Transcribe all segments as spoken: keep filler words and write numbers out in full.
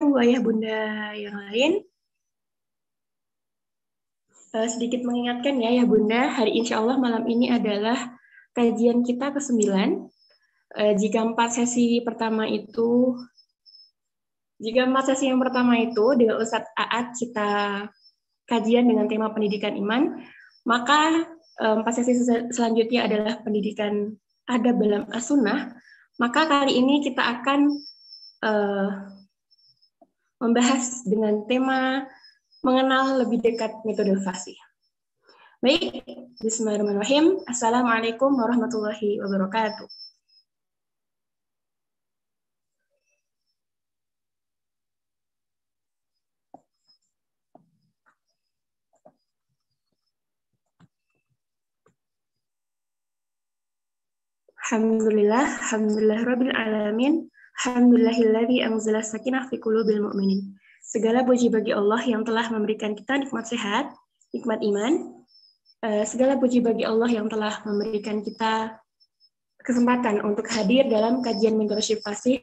wabarakatuh, ayah bunda yang lain. Uh, sedikit mengingatkan ya, ya bunda, hari insya Allah malam ini adalah kajian kita ke sembilan. Uh, jika empat sesi pertama itu, jika empat sesi yang pertama itu dengan Ustadz Aat kita kajian dengan tema pendidikan iman, maka uh, empat sesi selanjutnya adalah pendidikan adab dalam as-sunnah. Maka kali ini kita akan uh, membahas dengan tema mengenal lebih dekat metode fasih. Baik, bismillahirrahmanirrahim. Assalamualaikum warahmatullahi wabarakatuh. Alhamdulillah, alhamdulillah rabbil alamin. Alhamdulillahilladzi anzala sakinah fi qulubil mu'minin. Segala puji bagi Allah yang telah memberikan kita nikmat sehat, nikmat iman. Segala puji bagi Allah yang telah memberikan kita kesempatan untuk hadir dalam kajian mentorship fasih.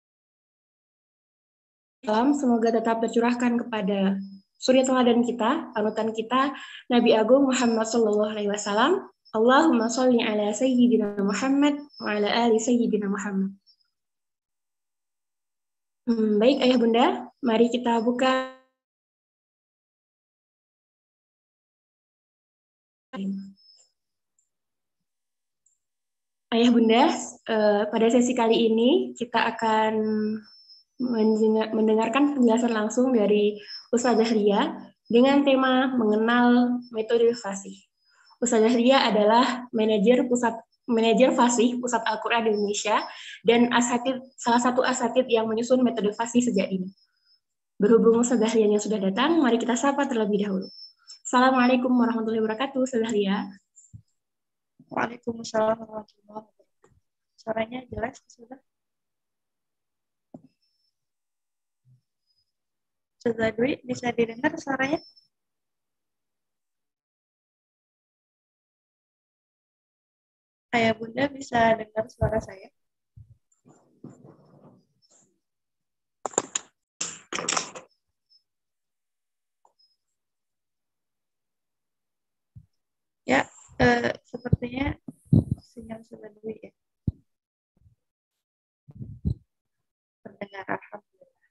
Semoga tetap tercurahkan kepada suri teladan kita, panutan kita, Nabi Agung Muhammad Sallallahu Alaihi Wasallam. Allahumma sholli ala Sayyidina Muhammad wa ala ali Sayyidina Muhammad. Hmm, baik ayah bunda, mari kita buka. Ayah bunda, eh, pada sesi kali ini kita akan mendengarkan penjelasan langsung dari Ustazah Ria dengan tema mengenal metode fasih. Ustazah Ria adalah manajer pusat manajer fasih Pusat Al-Quran Indonesia dan asatid, salah satu asatid yang menyusun metode fasih sejak ini. Berhubung Ustazah Ria yang sudah datang, mari kita sapa terlebih dahulu. Assalamualaikum warahmatullahi wabarakatuh, Ustazah Ria. Waalaikumsalam warahmatullahi wabarakatuh. Suaranya jelas, Ustazah? Ustazah Dwi, bisa didengar suaranya? Ayah bunda bisa dengar suara saya? Ya, eh, sepertinya sinyal Ustazah Dwi ya. Pendengar, alhamdulillah.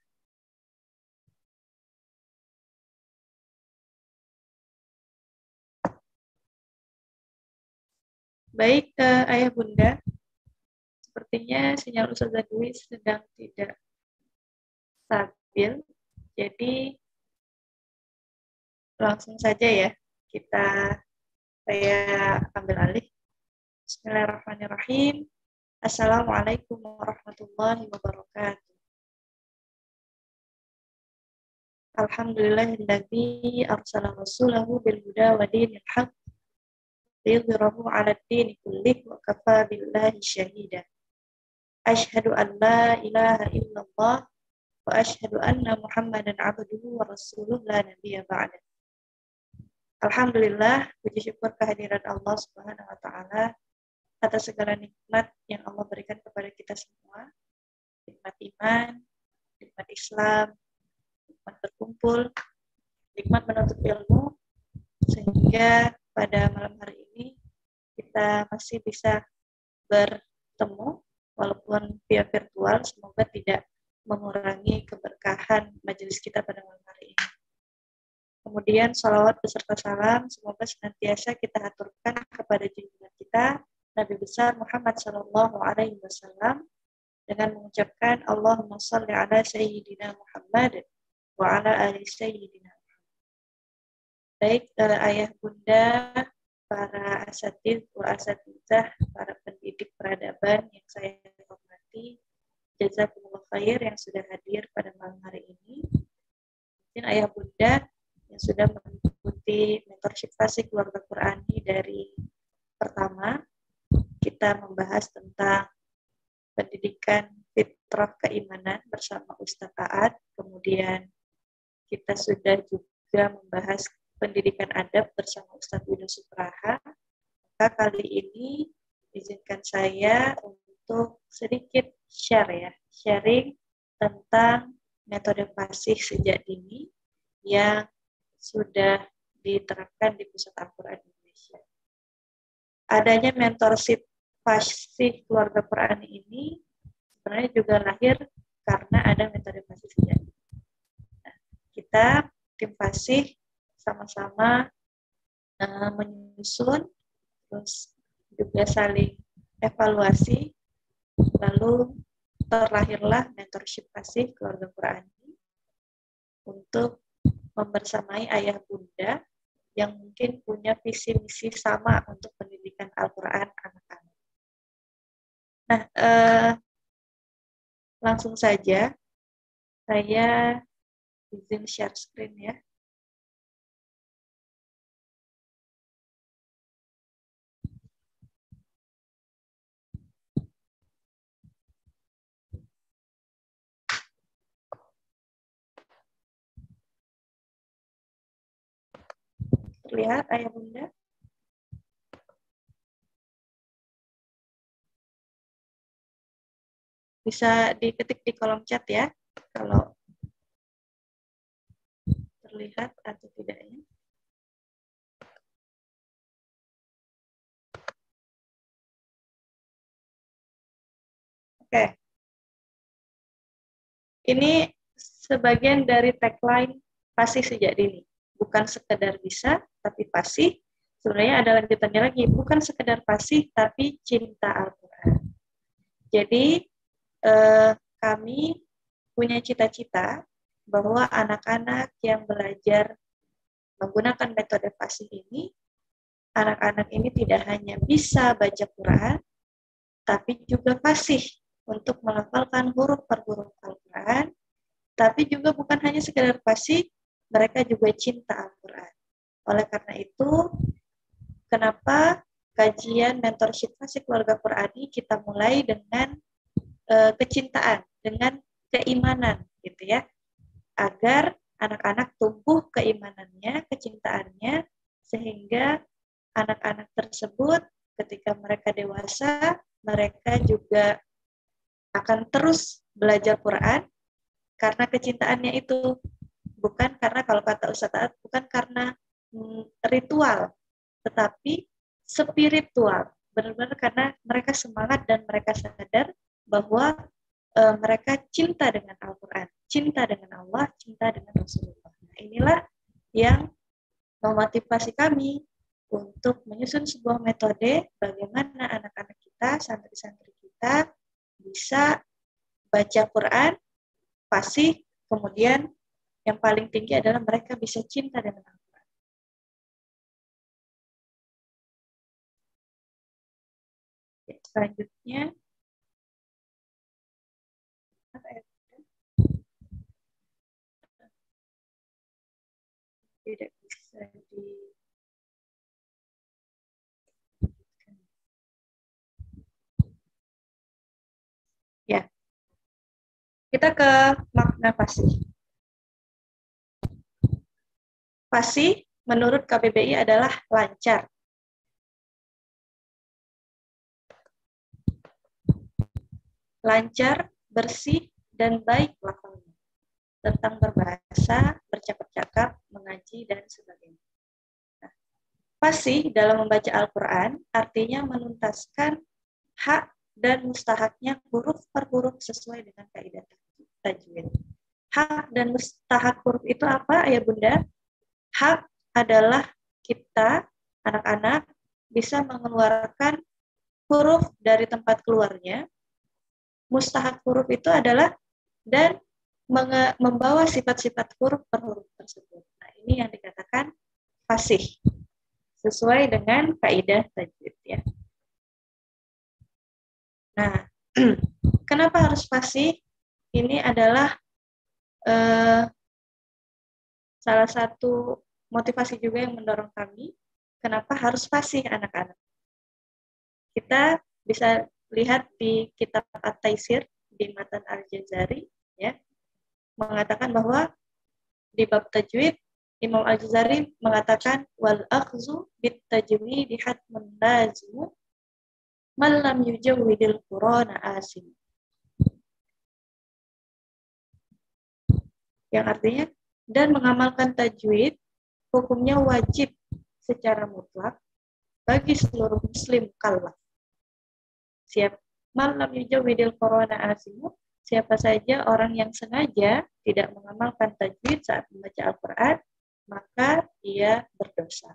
Baik, eh, ayah bunda, sepertinya sinyal Ustazah Dwi sedang tidak stabil, jadi langsung saja ya kita saya ambil alih. Bismillahirrahmanirrahim. Assalamualaikum warahmatullahi wabarakatuh. Alhamdulillahilladzi arsala rasulahu bil huda wa dinil haqq liyudhhirahu 'ala ad-dini kullih wa kafa billahi syahida. Asyhadu an la ilaha illallah wa asyhadu anna Muhammadan 'abduhu wa rasuluhu la nabiyya ba'da. Alhamdulillah, puji syukur kehadiran Allah Subhanahu wa taala atas segala nikmat yang Allah berikan kepada kita semua. Nikmat iman, nikmat Islam, nikmat berkumpul, nikmat menuntut ilmu, sehingga pada malam hari ini kita masih bisa bertemu walaupun via virtual. Semoga tidak mengurangi keberkahan majelis kita pada malam hari ini. Kemudian salawat beserta salam semoga senantiasa kita aturkan kepada junjungan kita Nabi besar Muhammad Sallallahu Alaihi Wasallam dengan mengucapkan Allahumma sholli ala Sayyidina Muhammad wa ala ali Sayyidina Muhammad. Baik, uh, ayah bunda, para asatidz wa asatidzah, para pendidik peradaban yang saya hormati, jazakumullah khair yang sudah hadir pada malam hari ini. Mungkin ayah bunda yang sudah mengikuti mentorship fasih keluarga Qurani dari pertama, kita membahas tentang pendidikan fitrah keimanan bersama Ustadz Aat. Kemudian kita sudah juga membahas pendidikan adab bersama Ustadz Widu Supraha. Maka kali ini izinkan saya untuk sedikit share ya, sharing tentang metode fasih sejak dini yang sudah diterapkan di Pusat Al-Quran Indonesia. Adanya mentorship fasih keluarga Quran ini sebenarnya juga lahir karena ada metode fasih sejak dini. Nah, kita tim fasih sama-sama uh, menyusun, terus juga saling evaluasi, lalu terlahirlah mentorship fasih keluarga Quran untuk membersamai ayah bunda yang mungkin punya visi misi sama untuk pendidikan Al-Quran anak-anak. Nah, eh, langsung saja saya izin share screen ya. Terlihat ayah bunda? Bisa diketik di kolom chat ya, kalau terlihat atau tidaknya. Oke. Ini sebagian dari tagline fasih sejak dini. Bukan sekedar bisa, tapi fasih. Sebenarnya ada lanjutannya lagi. Bukan sekedar fasih, tapi cinta Al-Quran. Jadi, eh, kami punya cita-cita bahwa anak-anak yang belajar menggunakan metode fasih ini, anak-anak ini tidak hanya bisa baca Quran, tapi juga fasih untuk melafalkan huruf per huruf Al-Quran, tapi juga bukan hanya sekedar fasih, mereka juga cinta Al-Quran. Oleh karena itu, kenapa kajian mentorship fasih keluarga Qurani kita mulai dengan e, kecintaan, dengan keimanan, gitu ya, agar anak-anak tumbuh keimanannya, kecintaannya, sehingga anak-anak tersebut ketika mereka dewasa, mereka juga akan terus belajar Quran karena kecintaannya itu, bukan karena, kalau kata Ustaz Taat, bukan karena mm, ritual, tetapi spiritual. Benar-benar karena mereka semangat dan mereka sadar bahwa e, mereka cinta dengan Al-Quran, cinta dengan Allah, cinta dengan Rasulullah. Nah, inilah yang memotivasi kami untuk menyusun sebuah metode bagaimana anak-anak kita, santri-santri kita bisa baca Quran, fasih, kemudian yang paling tinggi adalah mereka bisa cinta dengan Al-Quran. Selanjutnya, tidak bisa di ya. Kita ke makna fasih. Fasih menurut K B B I adalah lancar, lancar, bersih, dan baik lafalnya, tentang berbahasa, bercakap-cakap, mengaji, dan sebagainya. Nah, fasih dalam membaca Al-Quran artinya menuntaskan hak dan mustahaknya huruf per huruf sesuai dengan kaidah tajwid. Hak dan mustahak huruf itu apa, Ayah Bunda? Hak adalah kita, anak-anak, bisa mengeluarkan huruf dari tempat keluarnya. Mustahak huruf itu adalah dan membawa sifat-sifat huruf per huruf tersebut. Nah, ini yang dikatakan fasih, sesuai dengan kaidah tajwid ya. Nah, kenapa harus fasih? Ini adalah eh, salah satu motivasi juga yang mendorong kami, kenapa harus fasih anak-anak. Kita bisa lihat di kitab At-Taisir di Matan Al-Jazari, ya, mengatakan bahwa di bab tajwid, Imam Al-Jazari mengatakan wal akhzu bit tajwid hatmun lazim man lam yujawwidil Qur'ana asim. yang artinya dan mengamalkan tajwid hukumnya wajib secara mutlak bagi seluruh muslim mukallaf. Siap malam yujawidil Qur'ana asimu, siapa saja orang yang sengaja tidak mengamalkan tajwid saat membaca Al-Qur'an, maka dia berdosa.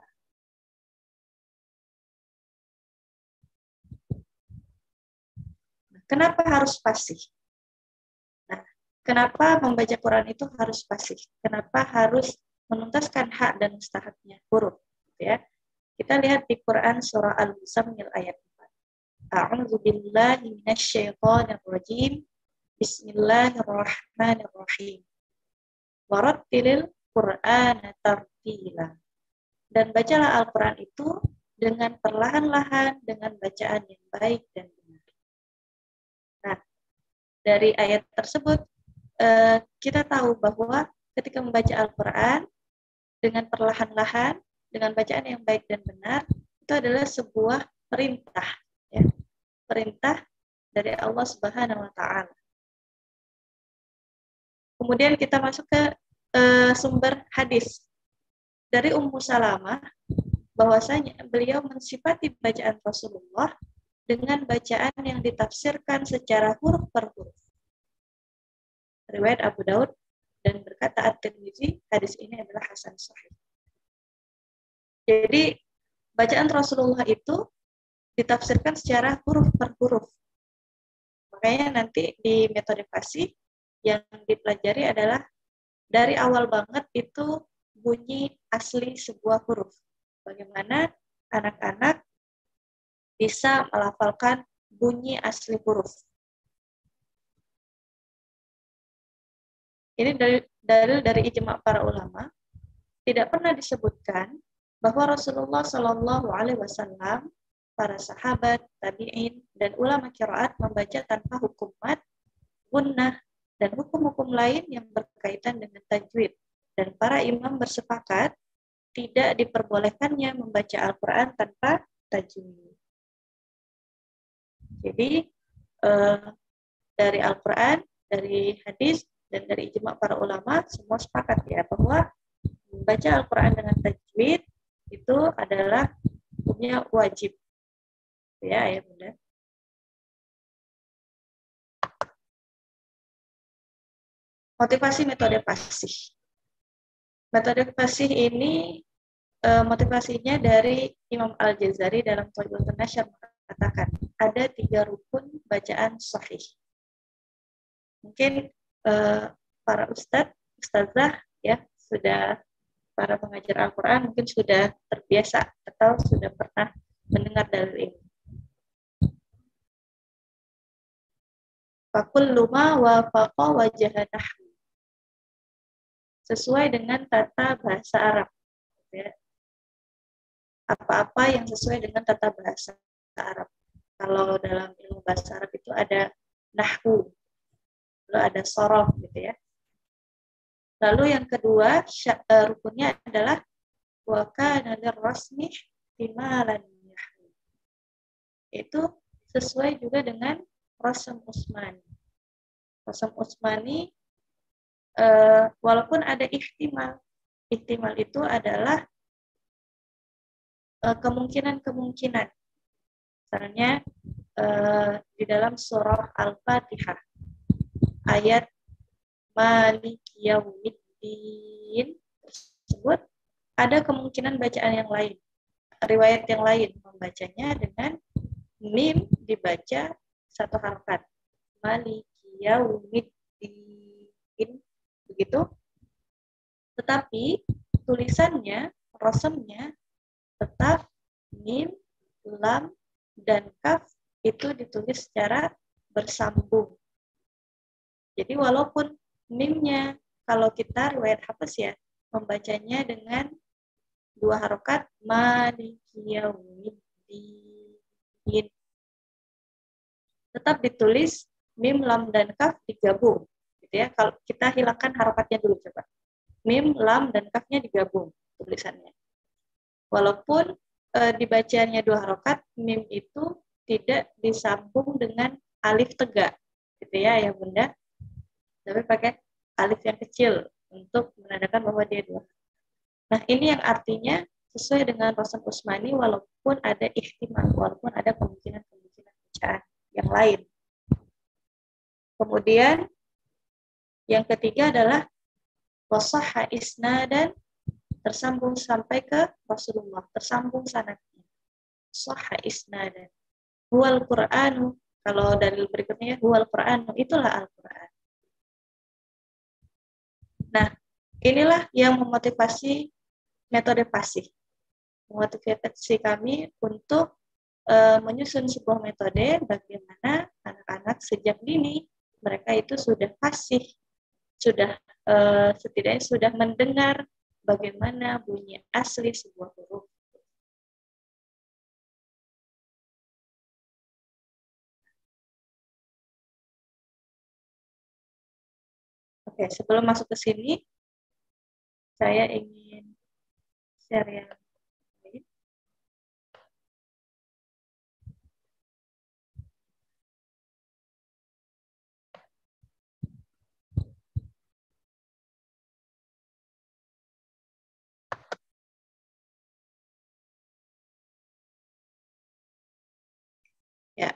Kenapa harus fasih? Nah, kenapa membaca Quran itu harus fasih? Kenapa harus menuntaskan hak dan mustahaknya huruf? Ya, kita lihat di Quran surah Al-Muzammil ayat empat. A'udzu billahi minasyaitonir rajim. Bismillahirrahmanirrahim. Warattilil Qur'ana tartila. Dan bacalah Al-Quran itu dengan perlahan-lahan, dengan bacaan yang baik dan benar. Nah, dari ayat tersebut, eh, kita tahu bahwa ketika membaca Al-Quran dengan perlahan-lahan, dengan bacaan yang baik dan benar, itu adalah sebuah perintah, ya, perintah dari Allah Subhanahu Wa Taala. Kemudian kita masuk ke uh, sumber hadis dari Ummu Salamah, bahwasanya beliau mensifati bacaan Rasulullah dengan bacaan yang ditafsirkan secara huruf per huruf. Riwayat Abu Daud, dan berkata At-Tirmizi, hadis ini adalah hasan sahih. Jadi bacaan Rasulullah itu ditafsirkan secara huruf per huruf. Makanya nanti di metode fasih yang dipelajari adalah dari awal banget itu bunyi asli sebuah huruf. Bagaimana anak-anak bisa melafalkan bunyi asli huruf. Ini dari dalil dari ijma' para ulama. Tidak pernah disebutkan bahwa Rasulullah Shallallahu Alaihi Wasallam, para sahabat, tabi'in, dan ulama qiraat membaca tanpa hukum mad, gunnah, dan hukum-hukum lain yang berkaitan dengan tajwid. Dan para imam bersepakat tidak diperbolehkannya membaca Al-Quran tanpa tajwid. Jadi eh, dari Al-Quran, dari hadis, dan dari ijma' para ulama semua sepakat ya bahwa membaca Al-Quran dengan tajwid itu adalah hukumnya wajib. Ya, ya Bunda. Motivasi metode fasih. Metode fasih ini e, motivasinya dari Imam Al-Jazari dalam Thayyibul Nasyr mengatakan ada tiga rukun bacaan sahih. Mungkin e, para ustadz, ustazah ya sudah para pengajar Al-Quran mungkin sudah terbiasa atau sudah pernah mendengar dalil ini. Fakullu ma wafaqa wajha nahwu. Sesuai dengan tata bahasa Arab. Ya. Apa-apa yang sesuai dengan tata bahasa Arab. Kalau dalam ilmu bahasa Arab itu ada nahwu, lalu ada sorof gitu ya. Lalu yang kedua uh, rukunnya adalah wa kana lirrasmi ihtimalan nahwu. Itu sesuai juga dengan Rasm Utsmani. Rasm Utsmani Uh, walaupun ada ihtimal, ihtimal itu adalah uh, kemungkinan-kemungkinan. Misalnya uh, di dalam surah Al-Fatihah ayat Maliki Yaumiddin tersebut ada kemungkinan bacaan yang lain, riwayat yang lain membacanya dengan mim dibaca satu harokat, Maliki Yaumiddin, begitu. Tetapi tulisannya, rasamnya tetap mim, lam, dan kaf itu ditulis secara bersambung. Jadi walaupun mimnya kalau kita riwayat Hafs ya membacanya dengan dua harokat Maliki Yaumiddin, tetap ditulis mim, lam, dan kaf digabung. Gitu ya. Kalau kita hilangkan harokatnya dulu coba. Mim, lam, dan kafnya digabung tulisannya. Walaupun e, dibacanya dua harokat, mim itu tidak disambung dengan alif tegak, gitu ya, ya Bunda. Tapi pakai alif yang kecil, untuk menandakan bahwa dia dua. Nah, ini yang artinya sesuai dengan Rasul Usmani, walaupun ada ihtimal, walaupun ada kemungkinan-kemungkinan bacaan yang lain. Kemudian yang ketiga adalah wasahha isnadan, tersambung sampai ke Rasulullah, tersambung sanadnya. Sahha isnadan. Huwal Qur'anu, kalau dalil berikutnya huwal Qur'anu, itulah Al-Qur'an. Nah, inilah yang memotivasi metode pasif. Memotivasi kami untuk uh, menyusun sebuah metode bagaimana anak-anak sejak dini mereka itu sudah pasif, sudah uh, setidaknya sudah mendengar bagaimana bunyi asli sebuah huruf. Oke, sebelum masuk ke sini, saya ingin share yang lain. Ya.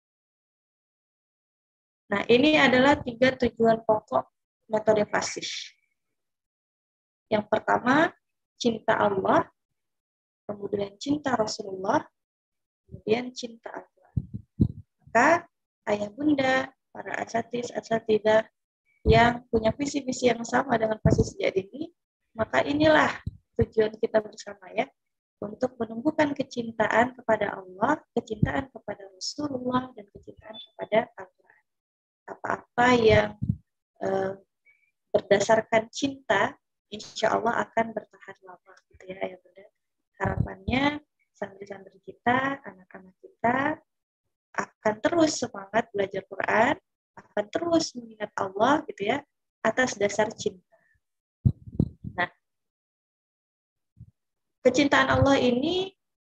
Nah, ini adalah tiga tujuan pokok metode pasif. Yang pertama, cinta Allah, kemudian cinta Rasulullah, kemudian cinta Al-Quran. Maka ayah bunda, para asatis, asatidah yang punya visi-visi yang sama dengan pasif sejak dini, maka inilah tujuan kita bersama ya, untuk menumbuhkan kecintaan kepada Allah, kecintaan kepada Rasulullah, dan kecintaan kepada Al-Quran. Apa-apa yang eh, berdasarkan cinta, insya Allah akan bertahan lama, gitu ya, ya bunda. Harapannya santri-santri kita, anak-anak kita akan terus semangat belajar Quran, akan terus mengingat Allah, gitu ya, atas dasar cinta. Nah, kecintaan Allah ini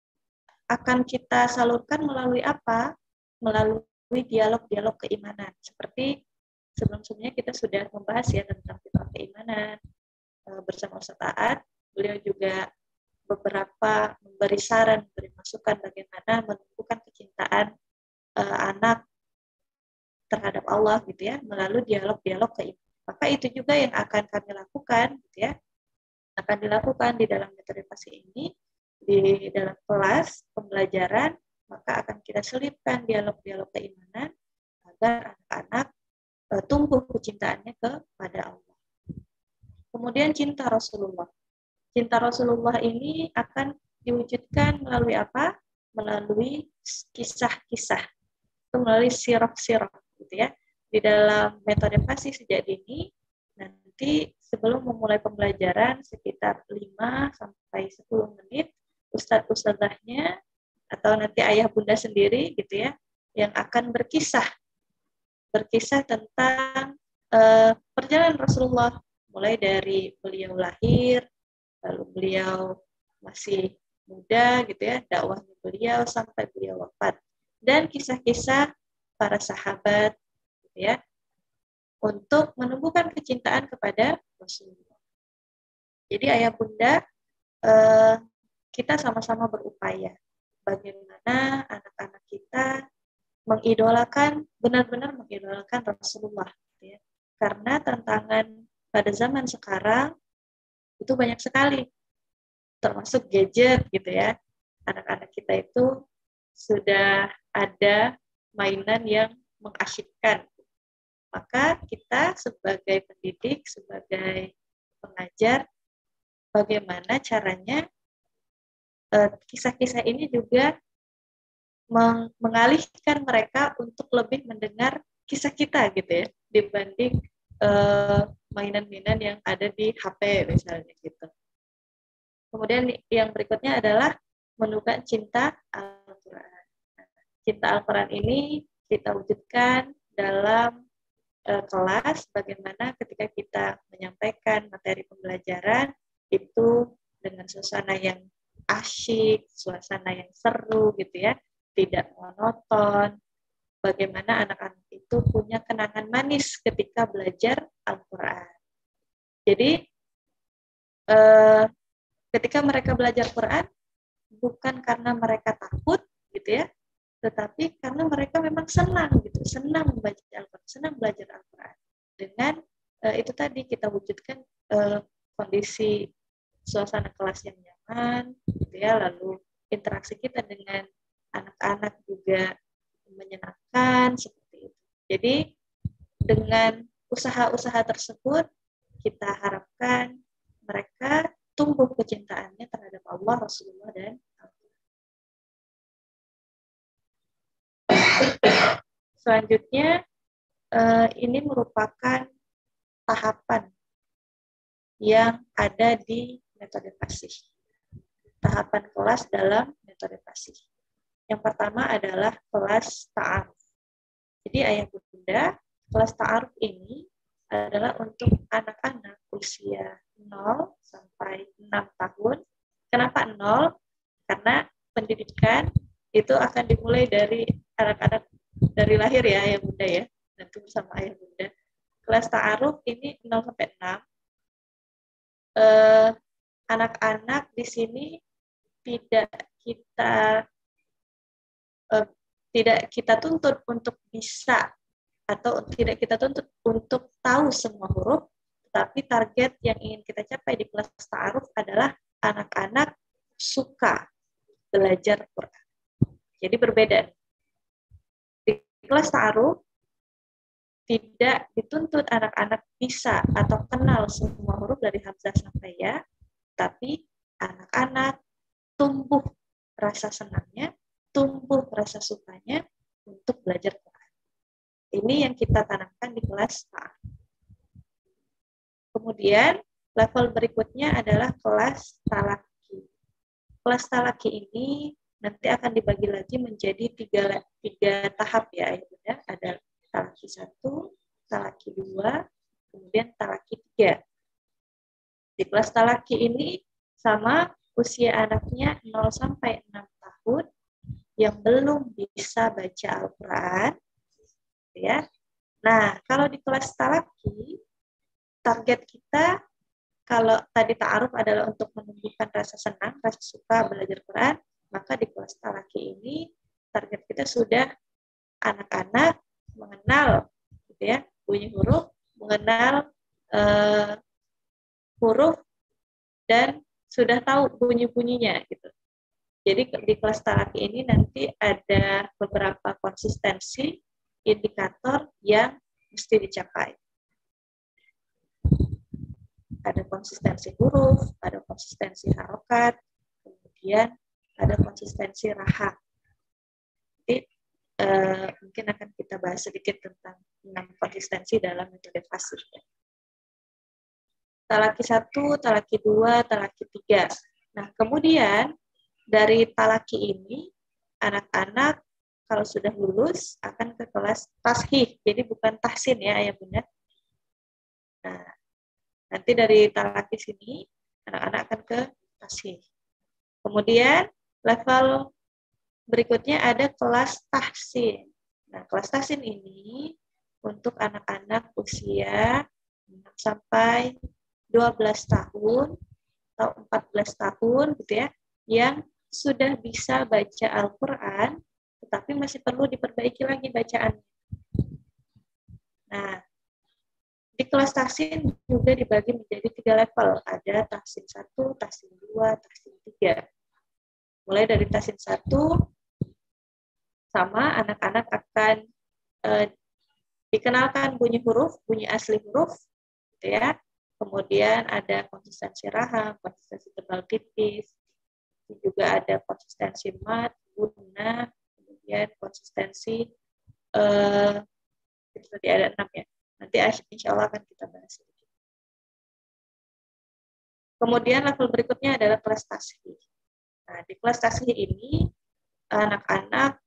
akan kita salurkan melalui apa? Melalui dialog-dialog keimanan. Seperti sebelum-sebelumnya kita sudah membahas ya tentang fitrah keimanan bersama Ustaz Aad. Beliau juga beberapa memberi saran, memberi masukan bagaimana menumbuhkan kecintaan uh, anak terhadap Allah gitu ya, melalui dialog-dialog keimanan. Maka itu juga yang akan kami lakukan gitu ya. Akan dilakukan di dalam metode pasif ini, di dalam kelas pembelajaran, maka akan kita selipkan dialog-dialog keimanan agar anak-anak uh, tumbuh kecintaannya kepada Allah. Kemudian cinta Rasulullah. Cinta Rasulullah ini akan diwujudkan melalui apa? Melalui kisah-kisah, atau melalui sirah-sirah, gitu ya. Di dalam metode pasif sejak dini, nanti sebelum memulai pembelajaran sekitar lima sampai sepuluh menit, ustadz-ustadzahnya atau nanti ayah bunda sendiri, gitu ya, yang akan berkisah, berkisah tentang uh, perjalanan Rasulullah, mulai dari beliau lahir, lalu beliau masih muda gitu ya, dakwahnya beliau sampai beliau wafat, dan kisah-kisah para sahabat gitu ya, untuk menumbuhkan kecintaan kepada Rasulullah. Jadi ayah bunda, eh, kita sama-sama berupaya bagaimana anak-anak kita mengidolakan, benar-benar mengidolakan Rasulullah gitu ya. Karena tantangan pada zaman sekarang itu banyak sekali, termasuk gadget gitu ya. Anak-anak kita itu sudah ada mainan yang mengasyikkan. Maka kita sebagai pendidik, sebagai pengajar, bagaimana caranya eh, kisah-kisah ini juga meng mengalihkan mereka untuk lebih mendengar kisah kita gitu ya, dibanding eh, mainan-mainan yang ada di H P misalnya gitu. Kemudian yang berikutnya adalah menumbuhkan cinta Al-Quran. Cinta Al-Quran ini kita wujudkan dalam uh, kelas, bagaimana ketika kita menyampaikan materi pembelajaran itu dengan suasana yang asyik, suasana yang seru gitu ya, tidak monoton. Bagaimana anak-anak itu punya kenangan manis ketika belajar Al-Quran. Jadi eh, ketika mereka belajar Quran bukan karena mereka takut gitu ya, tetapi karena mereka memang senang gitu, senang membaca Al-Quran, senang belajar Al-Quran. Dengan uh, itu tadi kita wujudkan uh, kondisi suasana kelas yang nyaman, gitu ya, lalu interaksi kita dengan anak-anak juga menyenangkan seperti itu. Jadi dengan usaha-usaha tersebut kita harapkan mereka tumbuh kecintaannya terhadap Allah, Rasulullah, dan selanjutnya, eh, ini merupakan tahapan yang ada di metode Fasih. Tahapan kelas dalam metode Fasih. Yang pertama adalah kelas ta'aruf. Jadi ayah bunda, kelas ta'aruf ini adalah untuk anak-anak usia nol sampai enam tahun. Kenapa nol? Karena pendidikan itu akan dimulai dari anak-anak dari lahir ya ayah bunda ya, nanti bersama ayah bunda. Kelas ta'aruf ini nol sampai enam. Eh, anak-anak di sini tidak kita eh, tidak kita tuntut untuk bisa atau tidak kita tuntut untuk tahu semua huruf, tapi target yang ingin kita capai di kelas ta'aruf adalah anak-anak suka belajar Quran. Jadi berbeda. Di kelas ta'aruf tidak dituntut anak-anak bisa atau kenal semua huruf dari hamzah sampai ya, tapi anak-anak tumbuh rasa senangnya, tumbuh rasa sukanya untuk belajar Quran. Ini yang kita tanamkan di kelas ta'aruf. Kemudian level berikutnya adalah kelas talaki. Kelas talaki ini nanti akan dibagi lagi menjadi tiga, tiga tahap ya, ya. Ada talaki satu, talaki dua, kemudian talaki tiga. Di kelas talaki ini sama usia anaknya nol sampai enam tahun yang belum bisa baca Al-Quran. Ya. Nah, kalau di kelas talaki, target kita kalau tadi ta'aruf adalah untuk menumbuhkan rasa senang, rasa suka belajar Quran, maka di kelas talaki ini target kita sudah anak-anak mengenal gitu ya, bunyi huruf, mengenal uh, huruf dan sudah tahu bunyi-bunyinya gitu. Jadi di kelas talaki ini nanti ada beberapa konsistensi indikator yang mesti dicapai. Ada konsistensi huruf, ada konsistensi harokat, kemudian ada konsistensi raha. Jadi eh, mungkin akan kita bahas sedikit tentang enam konsistensi dalam metode Fasih. Talaki satu, talaki dua, talaki tiga. Nah, kemudian dari talaki ini, anak-anak kalau sudah lulus akan ke kelas tashih. Jadi bukan tahsin ya, ayah bunda. Nah, nanti dari talaki sini, anak-anak akan ke tashih. Kemudian level berikutnya ada kelas tahsin. Nah, kelas tahsin ini untuk anak-anak usia enam sampai dua belas tahun atau empat belas tahun gitu ya, yang sudah bisa baca Al-Quran, tetapi masih perlu diperbaiki lagi bacaannya. Nah, di kelas tahsin juga dibagi menjadi tiga level. Ada tahsin satu, tahsin dua, tahsin tiga. Mulai dari tahsin satu, sama anak-anak akan eh, dikenalkan bunyi huruf, bunyi asli huruf, gitu ya. Kemudian ada konsistensi rahang, konsistensi tebal tipis, juga ada konsistensi mat, guna, kemudian konsistensi eh, itu tadi ada enam ya. Nanti insya Allah akan kita bahas. Kemudian level berikutnya adalah kelas tashih. Nah, di kelas tashih ini anak-anak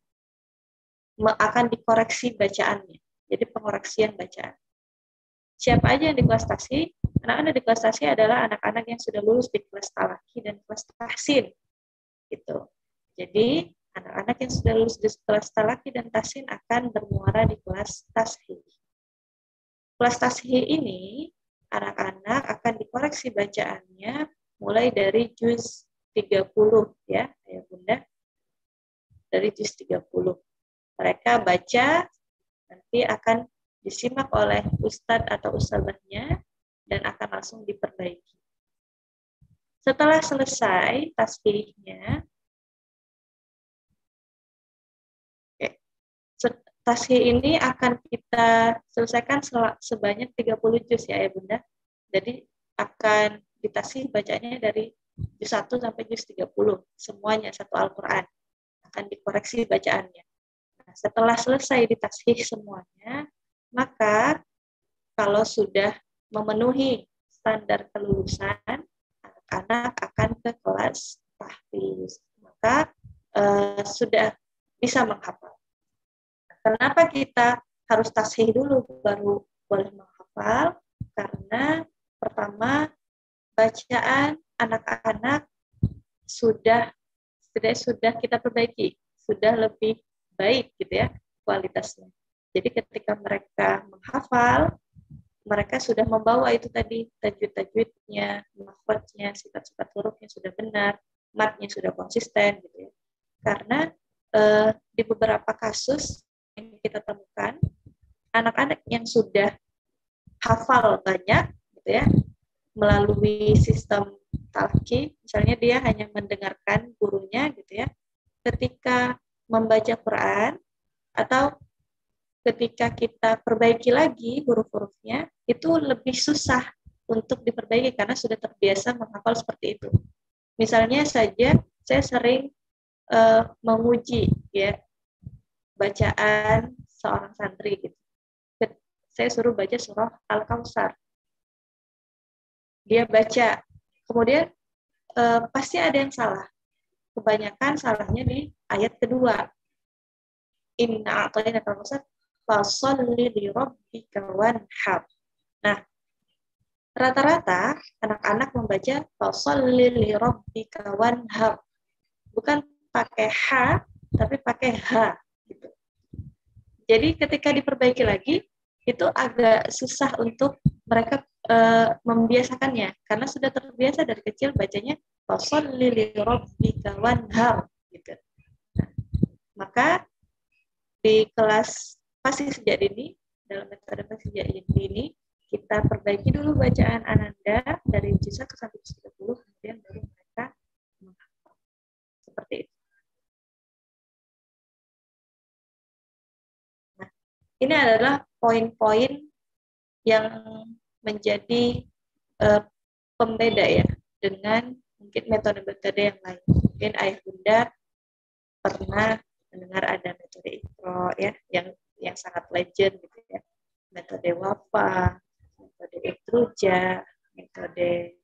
akan dikoreksi bacaannya. Jadi pengoreksian bacaan. Siapa aja yang di kelas tashih? Anak-anak di kelas tashih adalah anak-anak yang sudah lulus di kelas talaki dan kelas tahsin. Gitu. Jadi anak-anak yang sudah lulus di kelas talaki dan tahsin akan bermuara di kelas tashih. Kelas tashih ini anak-anak akan dikoreksi bacaannya mulai dari juz tiga puluh ya, Ayah Bunda. Dari juz tiga puluh. Mereka baca, nanti akan disimak oleh ustadz atau ustadzahnya dan akan langsung diperbaiki. Setelah selesai tasbihnya, tasbih ini akan kita selesaikan sebanyak tiga puluh juz ya, ya Bunda. Jadi akan ditasbih bacanya dari juz satu sampai juz tiga puluh, semuanya satu Al-Qur'an. Akan dikoreksi bacaannya. Nah, setelah selesai ditasbih semuanya, maka kalau sudah memenuhi standar kelulusan, anak-anak akan ke kelas tahfiz. Maka eh, sudah bisa menghafal. Kenapa kita harus tasbih dulu baru boleh menghafal? Karena pertama, bacaan anak-anak sudah sudah sudah kita perbaiki, sudah lebih baik gitu ya kualitasnya. Jadi ketika mereka menghafal, mereka sudah membawa itu tadi tajwid-tajwidnya, makhrajnya, sifat-sifat hurufnya sudah benar, matnya sudah konsisten gitu ya. Karena eh, di beberapa kasus yang kita temukan, anak-anak yang sudah hafal banyak gitu ya, melalui sistem talqin, misalnya dia hanya mendengarkan gurunya gitu ya, ketika membaca Quran atau ketika kita perbaiki lagi huruf-hurufnya, itu lebih susah untuk diperbaiki karena sudah terbiasa menghafal seperti itu. Misalnya saja saya sering uh, menguji ya bacaan seorang santri gitu. Saya suruh baca surah Al-Kautsar. Dia baca, kemudian uh, pasti ada yang salah. Kebanyakan salahnya di ayat kedua. Inna a'tainakal kautsar fasholli li rabbika wanhar. Nah, rata-rata anak-anak membaca fasholli li rabbika wanhar. Bukan pakai H, tapi pakai H. Gitu. Jadi ketika diperbaiki lagi, itu agak susah untuk mereka e, membiasakannya. Karena sudah terbiasa dari kecil bacanya fasholli li rabbika wanhar. Gitu. Nah, maka di kelas Fasih sejak dini, dalam metode Fasih sejak dini, kita perbaiki dulu bacaan Ananda dari juz satu sampai juz tiga puluh, kemudian baru mereka menghafal. Seperti itu. Nah, ini adalah poin-poin yang menjadi uh, pembeda ya, dengan mungkin metode-metode yang lain. Mungkin Ayah Bunda pernah mendengar ada metode Iqra ya, yang yang sangat legend gitu ya, metode Wafa, metode Itruja, metode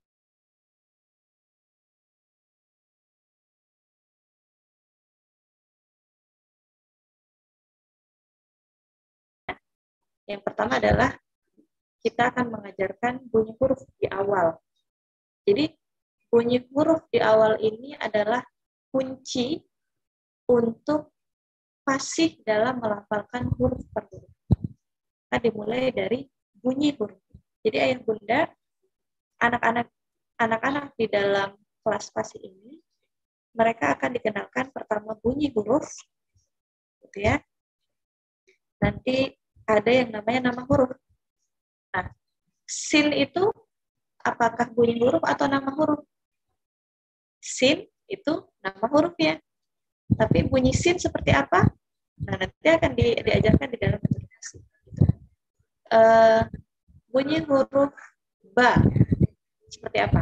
yang pertama adalah kita akan mengajarkan bunyi huruf di awal. Jadi bunyi huruf di awal ini adalah kunci untuk fasih dalam melafalkan huruf per huruf. Kita dimulai dari bunyi huruf. Jadi Ayah Bunda, anak-anak anak-anak di dalam kelas fasih ini, mereka akan dikenalkan pertama bunyi huruf, gitu ya. Nanti ada yang namanya nama huruf. Nah, sin itu apakah bunyi huruf atau nama huruf? Sin itu nama hurufnya. Tapi bunyi sin seperti apa? Nah, nanti akan di, diajarkan di dalam metode fasih. Gitu. Uh, bunyi huruf ba seperti apa?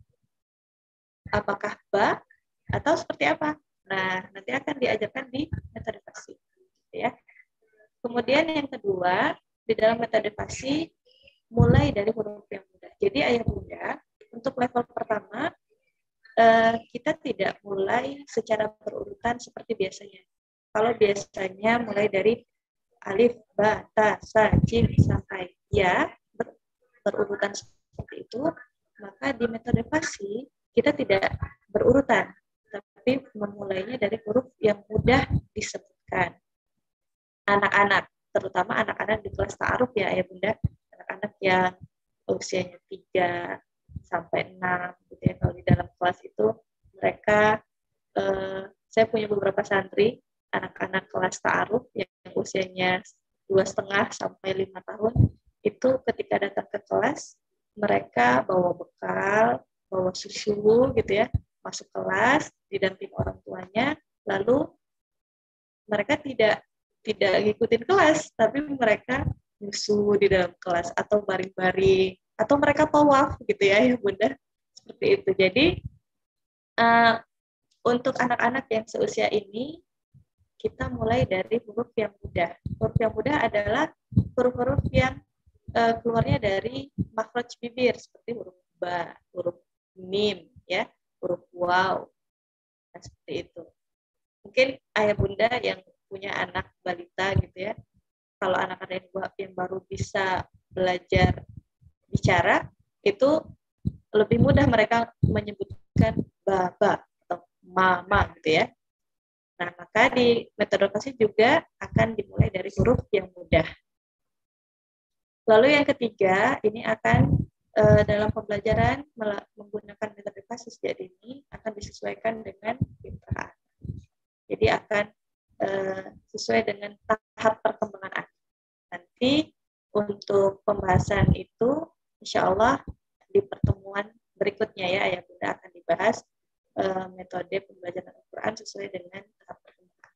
Apakah ba atau seperti apa? Nah, nanti akan diajarkan di metode fasih. Gitu ya. Kemudian yang kedua, di dalam metode fasih mulai dari huruf yang mudah. Jadi Ayah Bunda, untuk level pertama, kita tidak mulai secara berurutan seperti biasanya. Kalau biasanya mulai dari alif, ba, ta, sa, jim, sampai ya, ber, berurutan seperti itu, maka di metode fasih kita tidak berurutan, tapi memulainya dari huruf yang mudah disebutkan. Anak-anak, terutama anak-anak di kelas ta'aruf ya, Ayah Bunda, anak-anak yang usianya tiga sampai enam gitu ya. Kalau di dalam kelas itu mereka eh, saya punya beberapa santri anak-anak kelas ta'aruf yang usianya dua setengah sampai lima tahun, itu ketika datang ke kelas mereka bawa bekal, bawa susu gitu ya, masuk kelas didampingi orang tuanya, lalu mereka tidak tidak ngikutin kelas, tapi mereka nyusu di dalam kelas atau baring-baring atau mereka tawaf gitu ya, ya Bunda, seperti itu. Jadi uh, untuk anak-anak yang seusia ini kita mulai dari huruf yang mudah. Huruf yang mudah adalah huruf-huruf yang uh, keluarnya dari makhraj bibir seperti huruf ba, huruf mim, ya, huruf waw, nah, seperti itu. Mungkin ayah bunda yang punya anak balita gitu ya, kalau anak-anak yang baru bisa belajar bicara itu lebih mudah mereka menyebutkan baba atau mama gitu ya. Nah, maka di metode kasih juga akan dimulai dari huruf yang mudah. Lalu yang ketiga, ini akan e, dalam pembelajaran menggunakan metode kasih sejak dini akan disesuaikan dengan fitrah. Jadi akan e, sesuai dengan tahap perkembangan anak. Nanti untuk pembahasan itu, insya Allah di pertemuan berikutnya ya, Ayah Bunda akan dibahas e, metode pembelajaran Al-Quran sesuai dengan tahap perkembangan.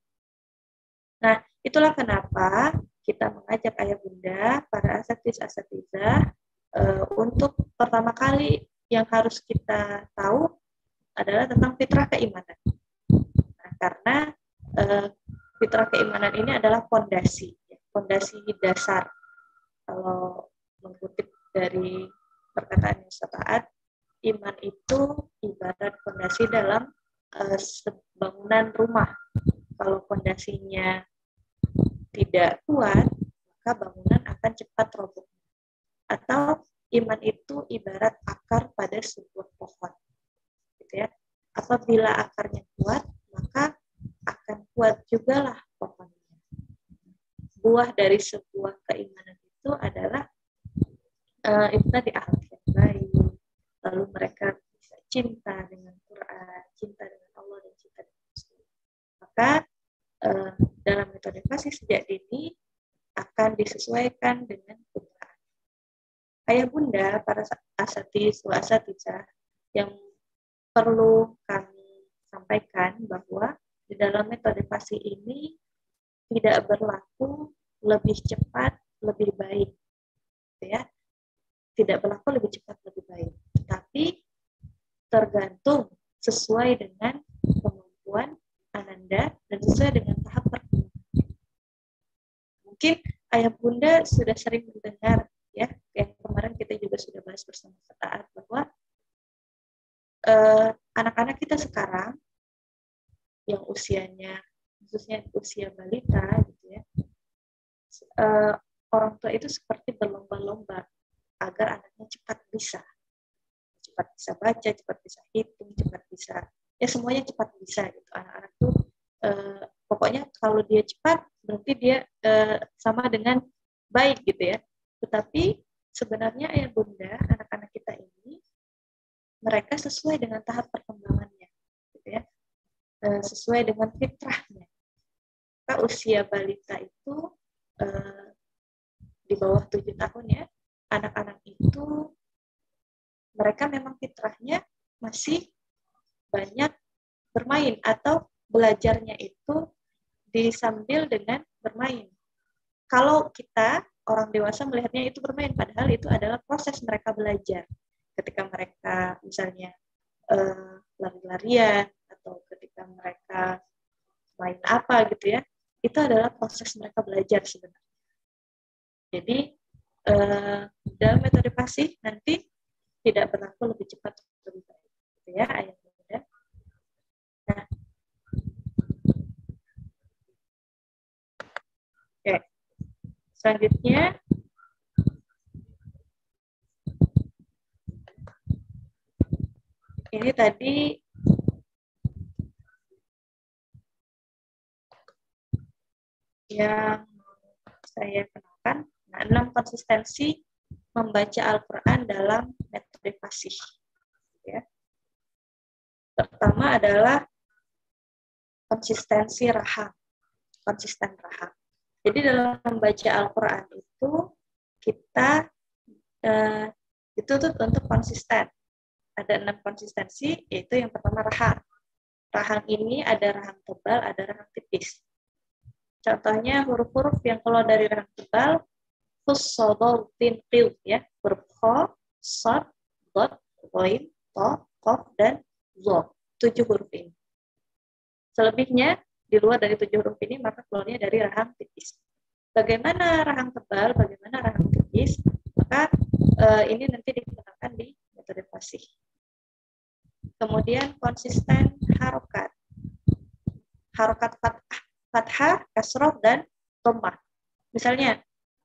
Nah, itulah kenapa kita mengajak Ayah Bunda, para asatiz-asatizah, e, untuk pertama kali yang harus kita tahu adalah tentang fitrah keimanan. Nah, karena e, fitrah keimanan ini adalah fondasi, fondasi dasar. Kalau mengutip dari perkataan Ustaz, iman itu ibarat fondasi dalam uh, bangunan rumah. Kalau fondasinya tidak kuat, maka bangunan akan cepat roboh. Atau iman itu ibarat akar pada sebuah pohon. Gitu ya. Apabila akarnya kuat, maka akan kuat juga lah pohonnya. Buah dari sebuah keimanan itu adalah uh, itu tadi akhlak yang baik, lalu mereka bisa cinta dengan Quran, cinta dengan Allah, dan cinta dengan Muslim. Maka uh, dalam metode kasih sejak dini akan disesuaikan dengan Quran. Ayah bunda, para asatiz wa asatizah, yang perlu kami sampaikan bahwa di dalam metode kasih ini tidak berlaku lebih cepat, lebih baik, ya. Tidak berlaku lebih cepat, lebih baik, tetapi tergantung sesuai dengan kemampuan Ananda dan sesuai dengan tahap perkembangan. Mungkin ayah bunda sudah sering mendengar, ya, yang kemarin kita juga sudah bahas bersama Taat bahwa eh, anak-anak kita sekarang yang usianya khususnya usia balita gitu ya, uh, orang tua itu seperti berlomba-lomba agar anaknya cepat bisa, cepat bisa baca, cepat bisa hitung, cepat bisa, ya semuanya cepat bisa gitu. Anak-anak tuh uh, pokoknya kalau dia cepat berarti dia uh, sama dengan baik gitu ya. Tetapi sebenarnya ayah bunda, anak-anak kita ini mereka sesuai dengan tahap perkembangannya, gitu ya, uh, sesuai dengan fitrahnya. Usia balita itu eh, di bawah tujuh tahun ya, anak-anak itu mereka memang fitrahnya masih banyak bermain atau belajarnya itu disambil dengan bermain. Kalau kita orang dewasa melihatnya itu bermain, padahal itu adalah proses mereka belajar. Ketika mereka misalnya eh, lari-larian atau ketika mereka main apa gitu ya, itu adalah proses mereka belajar sebenarnya. Jadi eh, dalam metode pasif nanti tidak berlaku lebih cepat lebih baik, gitu ya ayah bunda. Nah, oke, selanjutnya ini tadi yang saya kenalkan. Nah, enam konsistensi membaca Al-Quran dalam metode fasih. Ya. Pertama adalah konsistensi rahang, konsisten rahang. Jadi dalam membaca Al-Quran itu kita eh, dituntut untuk konsisten. Ada enam konsistensi, yaitu yang pertama rahang. Rahang ini ada rahang tebal, ada rahang tipis. Contohnya huruf-huruf yang keluar dari rahang tebal, khus, sodol, tin, qil, ya, huruf kho, sod, dot, ghain, to, qaf, dan zo. Tujuh huruf ini. Selebihnya di luar dari tujuh huruf ini maka keluarnya dari rahang tipis. Bagaimana rahang tebal, bagaimana rahang tipis? Maka eh, ini nanti digunakan di metode fasih. Kemudian konsisten harokat. Harokat fathah, fathah, kasroh, dan dhammah. Misalnya,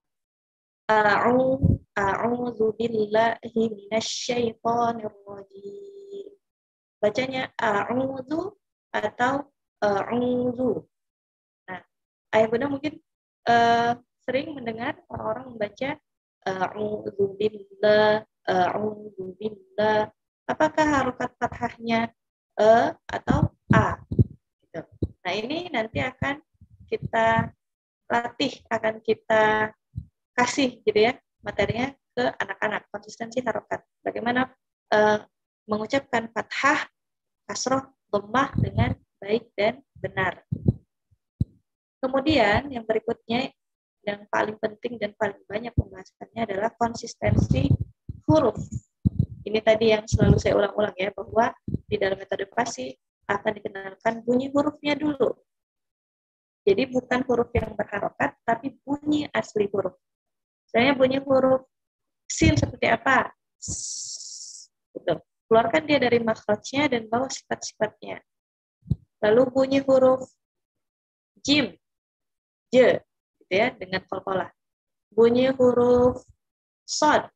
a'udzu billahi minasyaitonir rajim. Bacanya a'udzu atau a'udzu. Nah, ayah bunda mungkin uh, sering mendengar orang-orang membaca a'udzu billah, a'udzu billah. Apakah harokat fathahnya e atau a? Gitu. Nah, ini nanti akan kita latih, akan kita kasih gitu ya materinya ke anak-anak, konsistensi harokat. Bagaimana e, mengucapkan fathah, kasroh, dhammah dengan baik dan benar. Kemudian yang berikutnya yang paling penting dan paling banyak pembahasannya adalah konsistensi huruf. Ini tadi yang selalu saya ulang-ulang ya, bahwa di dalam metode fasih akan dikenalkan bunyi hurufnya dulu. Jadi bukan huruf yang berharokat, tapi bunyi asli huruf. Misalnya bunyi huruf sin seperti apa? Gitu. Keluarkan dia dari makhrajnya dan bawa sifat-sifatnya. Lalu bunyi huruf jim, j, gitu ya, dengan qalqalah. Bunyi huruf sod.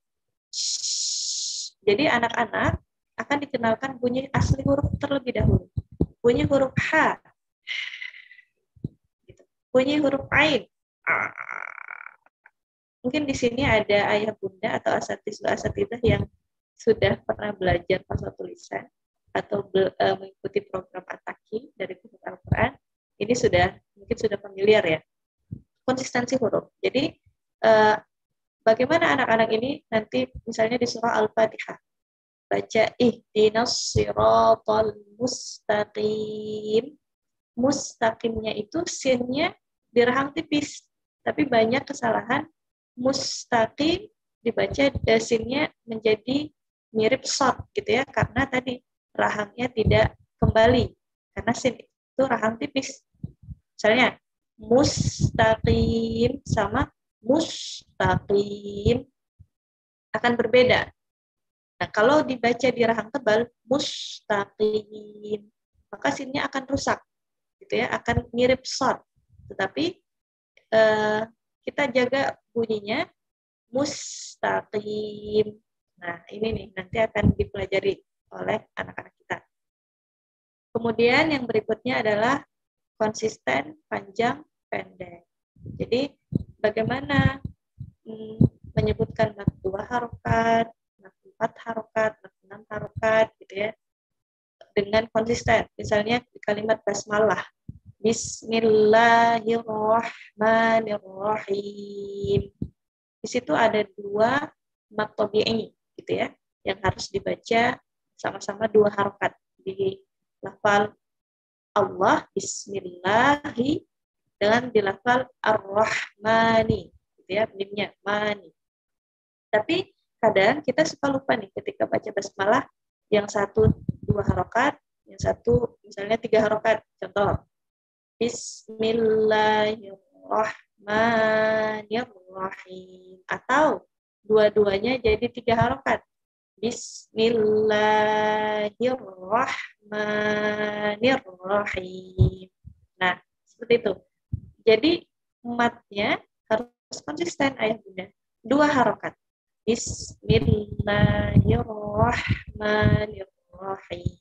Jadi anak-anak akan dikenalkan bunyi asli huruf terlebih dahulu. Bunyi huruf H. Gitu. Bunyi huruf Ain. Mungkin di sini ada ayah bunda atau asatidzah-asatidzah yang sudah pernah belajar pasal tulisan atau uh, mengikuti program Ataki dari Buku Al-Quran. Ini sudah mungkin sudah familiar ya. Konsistensi huruf. Jadi uh, bagaimana anak-anak ini nanti misalnya di surah Al-Fatihah baca ihdinas siratal mustaqim. Mustaqimnya itu sinnya di rahang tipis. Tapi banyak kesalahan mustaqim dibaca sinnya menjadi mirip shad gitu ya, karena tadi rahangnya tidak kembali karena sin itu rahang tipis. Misalnya mustaqim sama mustaqim akan berbeda. Nah, kalau dibaca di rahang tebal, mustaqim, maka sinnya akan rusak, gitu ya, akan mirip shad. Tetapi eh, kita jaga bunyinya mustaqim. Nah, ini nih nanti akan dipelajari oleh anak-anak kita. Kemudian yang berikutnya adalah konsisten, panjang, pendek. Jadi bagaimana hmm, menyebutkan mat dua harokat, empat harokat, enam harokat, gitu ya, dengan konsisten. Misalnya di kalimat basmalah, Bismillahirrahmanirrahim. Di situ ada dua mat tabi'i, gitu ya, yang harus dibaca sama-sama dua harokat di lafal Allah, Bismillahi, dengan di lafal Ar-Rahmani, gitu ya, mimnya mani. Tapi kadang kita suka lupa nih ketika baca basmalah, yang satu dua harokat, yang satu misalnya tiga harokat. Contoh, Bismillahirrahmanirrahim. Atau dua-duanya jadi tiga harokat. Bismillahirrahmanirrahim. Nah, seperti itu. Jadi matnya harus konsisten, ayah bunda. Dua harokat. Bismillahirrahmanirrahim.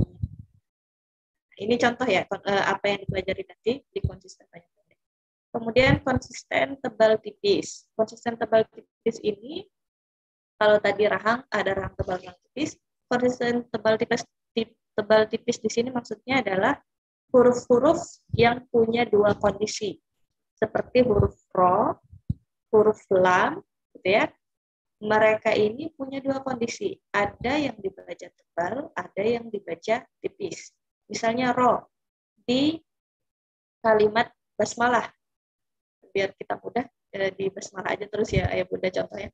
Ini contoh ya, apa yang dipelajari nanti di konsisten banyak. Kemudian konsisten tebal tipis. Konsisten tebal tipis ini Kalau tadi rahang, ada rahang tebal, rahang tipis. Konsisten tebal tipis, tebal tipis di sini maksudnya adalah huruf-huruf yang punya dua kondisi, seperti huruf ro, huruf lam, gitu ya. Mereka ini punya dua kondisi. Ada yang dibaca tebal, ada yang dibaca tipis. Misalnya ro di kalimat basmalah. Biar kita mudah, di basmalah aja terus ya, ayah bunda contohnya.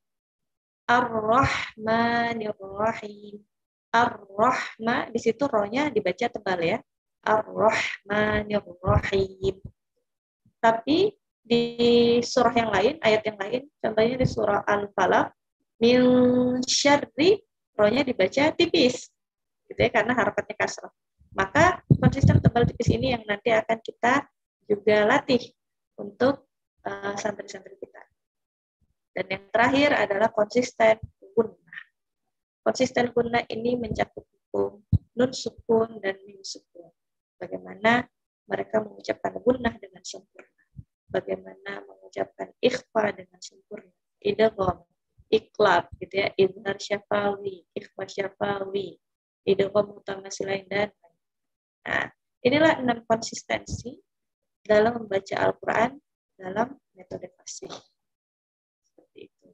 Ar-Rahmanir-Rahim. Ar-Rahma, di situ rohnya dibaca tebal ya. Ar-Rahmanir-Rahim. Tapi di surah yang lain, ayat yang lain, contohnya di surah Al-Falaq, min syarri, rohnya dibaca tipis, gitu ya, karena harokatnya kasrah. Maka konsisten tebal tipis ini yang nanti akan kita juga latih untuk uh, santri-santri kita. Dan yang terakhir adalah konsisten gunnah. Konsisten gunnah ini mencakup hukum nun sukun dan mim sukun. Bagaimana mereka mengucapkan gunnah dengan sempurna. Bagaimana mengucapkan ikhfa dengan sempurna. Idgham, iklab, gitu ya, idhar syafawi, ikhfa syafawi, idgham mutamasilain dan lain. Nah, inilah enam konsistensi dalam membaca Al-Quran dalam metode fasih. Seperti itu.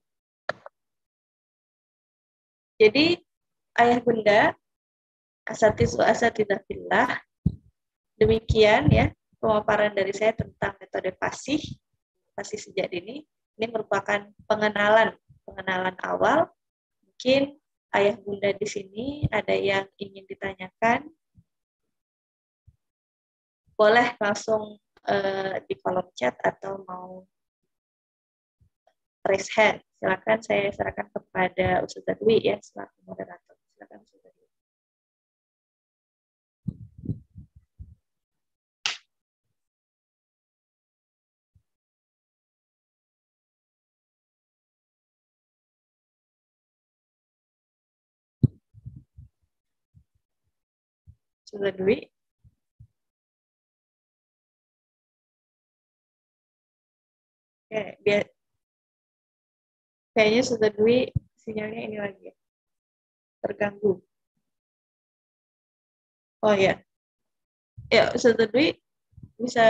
Jadi, ayah bunda, asatizu asatidah billah, demikian ya pemaparan dari saya tentang metode fasih, fasih sejak dini. Ini merupakan pengenalan, pengenalan awal. Mungkin ayah bunda di sini ada yang ingin ditanyakan, boleh langsung uh, di kolom chat atau mau raise hand. Silakan, saya serahkan kepada Ustazah Dwi ya, selaku moderator. Silakan Ustazah Dwi. Ustazah Dwi. Oke, biar kayaknya Ustazah Dwi sinyalnya ini lagi ya, terganggu. Oh ya, ya Ustazah Dwi bisa.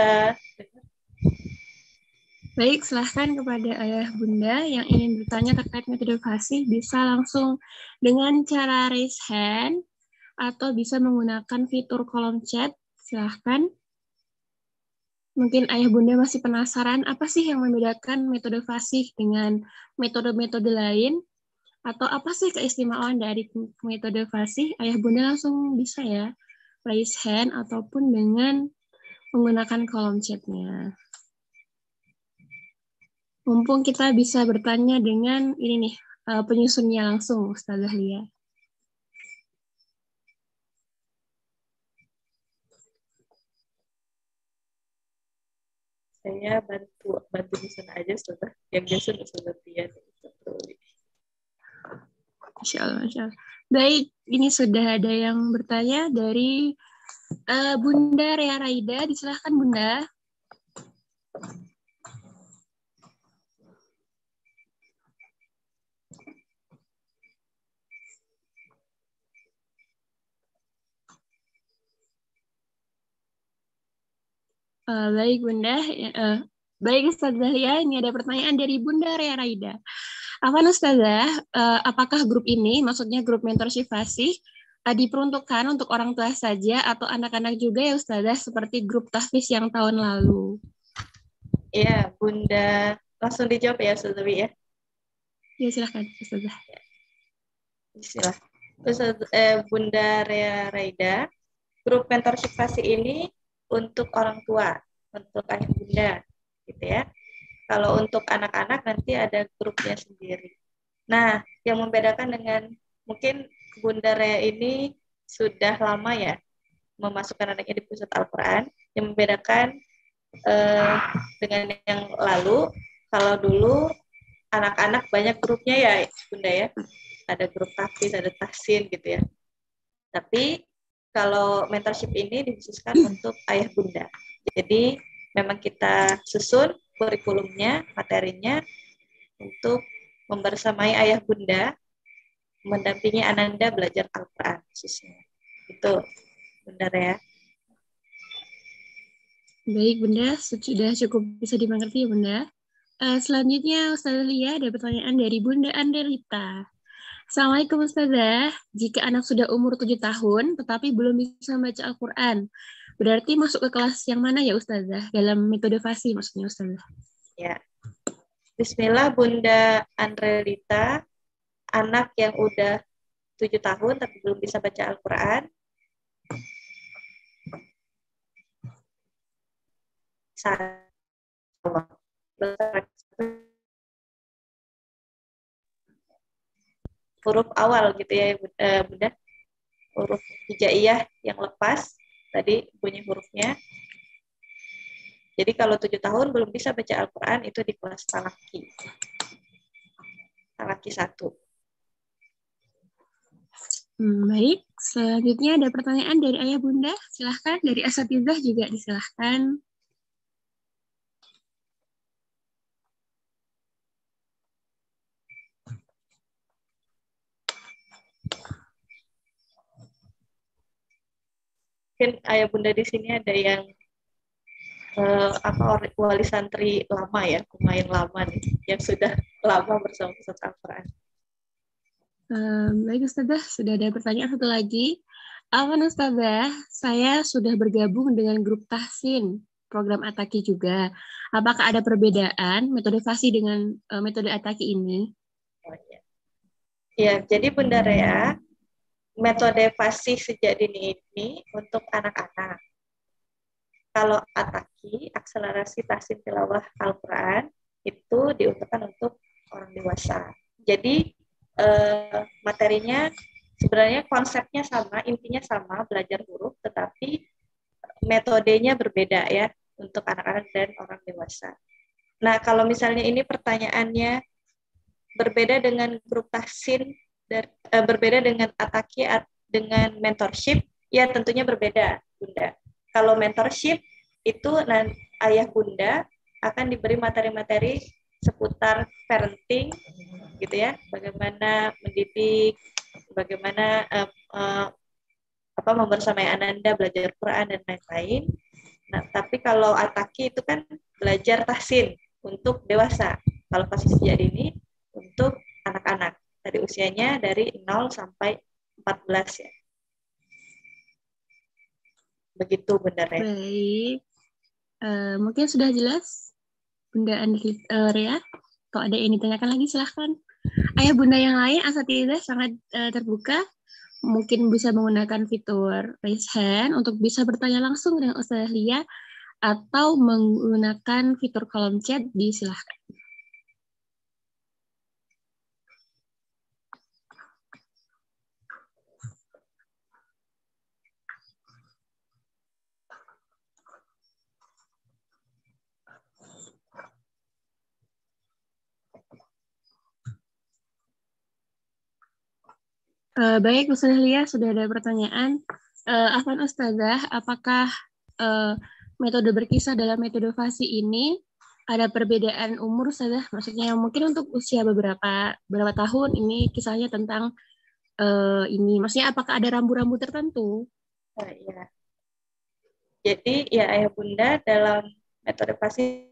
Baik, silahkan kepada ayah bunda yang ingin bertanya terkait metode fasih bisa langsung dengan cara raise hand atau bisa menggunakan fitur kolom chat. Silahkan. Mungkin ayah bunda masih penasaran apa sih yang membedakan metode fasih dengan metode-metode lain? Atau apa sih keistimewaan dari metode fasih? Ayah bunda langsung bisa ya raise hand ataupun dengan menggunakan kolom chatnya. Mumpung kita bisa bertanya dengan ini nih, penyusunnya langsung, Ustazah Lia. Saya bantu bantu nyusun aja Ustazah. Yang nyusun Ustazah Lia. Masya Allah, Masya Allah. Baik, ini sudah ada yang bertanya dari uh, Bunda Rea Raida. Disilahkan Bunda. Uh, baik Bunda, uh, baik Ustazah Lia, ini ada pertanyaan dari Bunda Rea Raida. Afwan Ustazah, uh, apakah grup ini, maksudnya grup mentorship fasih, uh, diperuntukkan untuk orang tua saja atau anak-anak juga ya Ustazah, seperti grup tahfiz yang tahun lalu? Iya, Bunda, langsung dijawab ya Ustazah ya. Ya silahkan Ustazah. Bismillah. Ustazah, eh, Bunda Rea Raida, grup mentorship fasih ini untuk orang tua, untuk ayah bunda, gitu ya. Kalau untuk anak-anak nanti ada grupnya sendiri. Nah, yang membedakan dengan mungkin Bunda Rea ini sudah lama ya memasukkan anaknya di pusat Al-Quran. Yang membedakan eh, dengan yang lalu, kalau dulu anak-anak banyak grupnya ya Bunda ya. Ada grup tahfiz, ada tahsin gitu ya. Tapi kalau mentorship ini dikhususkan untuk ayah bunda. Jadi memang kita susun kurikulumnya, materinya untuk membersamai ayah bunda mendampingi Ananda belajar Al-Quran khususnya. Itu, Bunda Rea. Baik, Bunda. Sudah cukup bisa dimengerti ya, Bunda. Uh, selanjutnya, Ustazah Lia ada pertanyaan dari Bunda Andelita. Assalamualaikum Ustazah. Jika anak sudah umur tujuh tahun, tetapi belum bisa membaca Al-Quran, berarti masuk ke kelas yang mana ya Ustazah? Dalam metode fasi maksudnya Ustazah. Ya. Bismillah Bunda Andelita, anak yang udah tujuh tahun tapi belum bisa baca Al-Quran, huruf awal gitu ya Bunda, huruf hijaiyah yang lepas tadi bunyi hurufnya. Jadi kalau tujuh tahun belum bisa baca Al-Quran itu di kelas talaki, talaki satu. Hmm, baik, selanjutnya ada pertanyaan dari Ayah Bunda. Silahkan, dari Asatidzah juga disilahkan. Mungkin Ayah Bunda di sini ada yang uh, apa wali santri lama ya, pemain lama nih, yang sudah lama bersama Ustaz Al-Quran. Um, baik Ustazah, sudah ada pertanyaan satu lagi. Afwan Ustazah, saya sudah bergabung dengan grup Tahsin, program Ataki juga. Apakah ada perbedaan metode fasi dengan uh, metode Ataki ini? Oh, ya. ya, jadi Bunda Rea, metode fasi sejak dini ini untuk anak-anak. Kalau Ataki, akselerasi tahsin tilawah Al-Quran, itu diuntukkan untuk orang dewasa. Jadi eh, materinya sebenarnya konsepnya sama, intinya sama, belajar huruf, tetapi metodenya berbeda ya untuk anak-anak dan orang dewasa. Nah, kalau misalnya ini pertanyaannya berbeda dengan grup tahsin, dan, eh, berbeda dengan Ataki dengan mentorship, ya tentunya berbeda, Bunda. Kalau mentorship itu nanti ayah bunda akan diberi materi-materi seputar parenting, gitu ya, bagaimana mendidik, bagaimana uh, uh, apa membersamai Ananda belajar Quran dan lain-lain. Nah, tapi kalau Ataki itu kan belajar tahsin untuk dewasa. Kalau fasi sejak dini untuk anak-anak dari usianya dari nol sampai empat belas ya. Begitu Bunda Rea. Baik, uh, mungkin sudah jelas Bunda Andri, uh, Rea. Kalau ada yang ditanyakan lagi silahkan. Ayah Bunda yang lain, Asatidzah sangat uh, terbuka. Mungkin bisa menggunakan fitur raise hand untuk bisa bertanya langsung dengan Ustazah Lia atau menggunakan fitur kolom chat, disilahkan. Uh, baik, Ustazah Lia, sudah ada pertanyaan. Uh, Afwan Ustazah, apakah uh, metode berkisah dalam metode fasi ini ada perbedaan umur, Ustazah? Maksudnya mungkin untuk usia beberapa beberapa tahun ini kisahnya tentang uh, ini. Maksudnya apakah ada rambu-rambu tertentu? Oh, iya. Jadi ya ayah bunda dalam metode fasi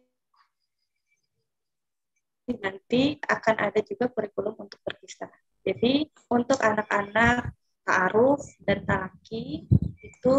nanti akan ada juga kurikulum untuk berkisah. Jadi untuk anak-anak ta'aruf dan talaki itu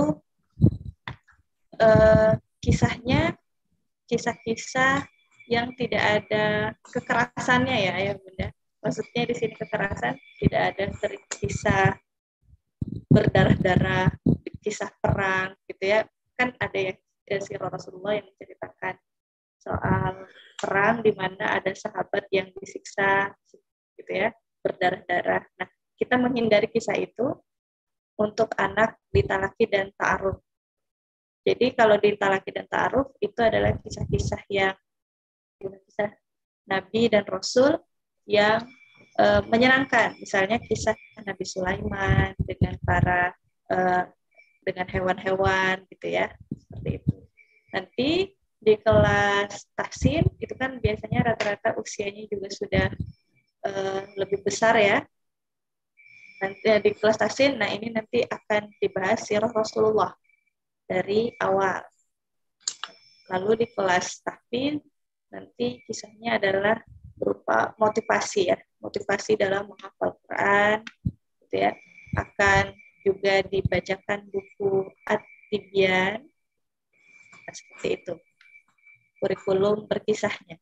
eh, kisahnya kisah-kisah yang tidak ada kekerasannya ya ayah bunda. Maksudnya di sini kekerasan tidak ada kisah berdarah-darah, kisah perang gitu ya. Kan ada yang si Rasulullah yang menceritakan soal perang di mana ada sahabat yang disiksa gitu ya, berdarah-darah. Nah, kita menghindari kisah itu untuk anak di talaki dan ta'aruf. Jadi kalau di talaki dan ta'aruf itu adalah kisah-kisah yang kisah Nabi dan Rasul yang e, menyenangkan. Misalnya kisah Nabi Sulaiman dengan para e, dengan hewan-hewan gitu ya, seperti itu. Nanti di kelas tahsin itu kan biasanya rata-rata usianya juga sudah uh, lebih besar ya. nanti di kelas tahsin, nah ini nanti akan dibahas sirah Rasulullah dari awal. Lalu di kelas tahfidz nanti kisahnya adalah berupa motivasi ya, motivasi dalam menghafal Quran, gitu ya. Akan juga dibacakan buku At-Tibyan, nah, seperti itu kurikulum berkisahnya.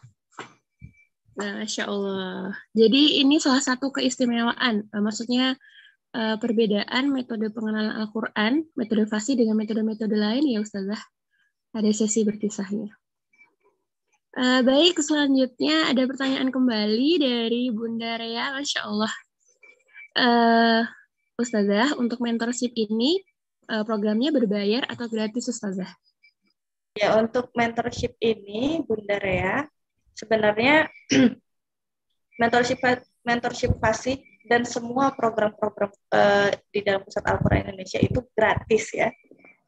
Nah, Masya Allah. Jadi ini salah satu keistimewaan, uh, maksudnya uh, perbedaan metode pengenalan Al-Quran, metode fasih dengan metode-metode lain ya Ustazah. Ada sesi berkisahnya. Uh, baik, selanjutnya ada pertanyaan kembali dari Bunda Rea, Masya Allah. Uh, Ustazah, untuk mentorship ini uh, programnya berbayar atau gratis Ustazah? Ya, untuk mentorship ini, Bunda Rea, sebenarnya mentorship mentorship fasih dan semua program-program uh, di dalam Pusat Al-Quran Indonesia itu gratis ya.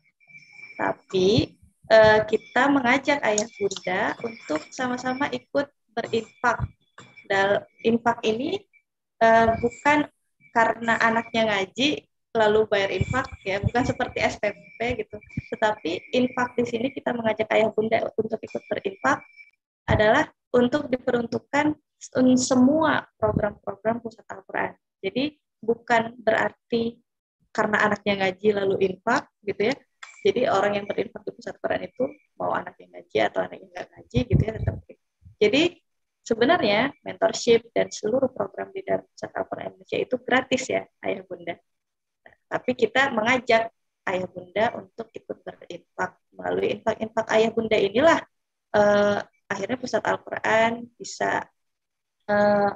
Tapi uh, kita mengajak ayah bunda untuk sama-sama ikut berinfak. Dan infak ini uh, bukan karena anaknya ngaji lalu bayar infak ya, bukan seperti S P P gitu. Tetapi infak di sini kita mengajak ayah bunda untuk ikut berinfak adalah untuk diperuntukkan semua program-program Pusat Al-Quran. Jadi bukan berarti karena anaknya ngaji lalu infak gitu ya. Jadi orang yang berinfak di Pusat Al-Quran itu mau anaknya ngaji atau anaknya nggak ngaji gitu ya tetap. Jadi sebenarnya mentorship dan seluruh program di dalam Pusat Al-Quran Indonesia itu gratis ya ayah bunda. Tapi kita mengajak ayah bunda untuk ikut berinfak. Melalui infak-infak ayah bunda inilah eh, akhirnya Pusat Al-Quran bisa eh,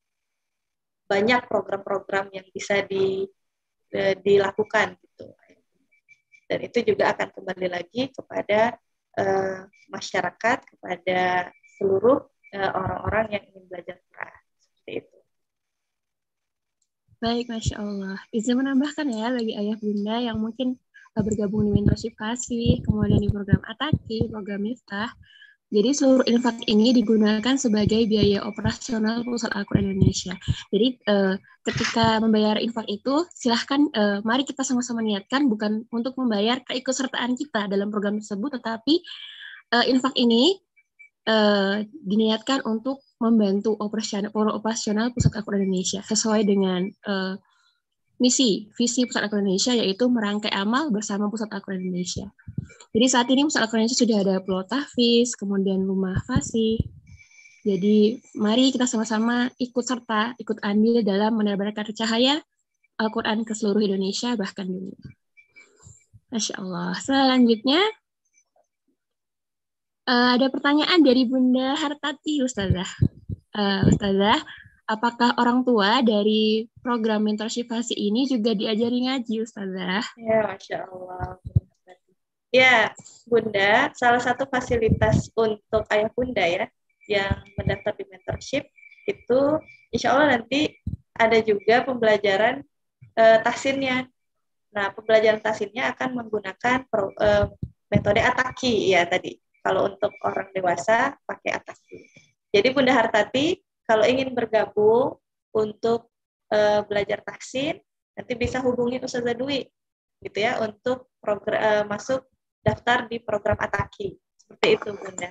banyak program-program yang bisa di, eh, dilakukan gitu. Dan itu juga akan kembali lagi kepada eh, masyarakat, kepada seluruh eh, orang-orang yang ingin belajar Quran. Seperti itu. Baik, Masya Allah. Izin menambahkan ya bagi ayah bunda yang mungkin bergabung di mentorship kasih, kemudian di program Ataki, program Miftah. Jadi seluruh infak ini digunakan sebagai biaya operasional Pusat Al-Quran Indonesia. Jadi eh, ketika membayar infak itu, silahkan eh, mari kita sama-sama niatkan bukan untuk membayar keikutsertaan kita dalam program tersebut, tetapi eh, infak ini eh, diniatkan untuk membantu operasional, operasional Pusat Al-Quran Indonesia sesuai dengan eh, misi, visi Pusat Al-Quran Indonesia, yaitu merangkai amal bersama Pusat Al-Quran Indonesia. Jadi saat ini Pusat Al-Quran Indonesia sudah ada pulau tahfiz, kemudian rumah fasih. Jadi mari kita sama-sama ikut serta, ikut andil dalam menebarkan cahaya Al-Quran ke seluruh Indonesia, bahkan dunia. Masya Allah. Selanjutnya, uh, ada pertanyaan dari Bunda Hartati, Ustazah. Uh, Ustazah, apakah orang tua dari program mentorship fasih ini juga diajari ngaji, Ustazah? Ya, Masya Allah. Ya, Bunda, salah satu fasilitas untuk ayah bunda ya, yang mendaftar di mentorship, itu insya Allah nanti ada juga pembelajaran uh, tahsinnya. Nah, pembelajaran tahsinnya akan menggunakan pro, uh, metode Ataki ya tadi. Kalau untuk orang dewasa pakai Ataki. Jadi Bunda Hartati kalau ingin bergabung untuk uh, belajar tahsin, nanti bisa hubungi Ustazah Dwi gitu ya untuk program uh, masuk daftar di program Ataki. Seperti itu Bunda.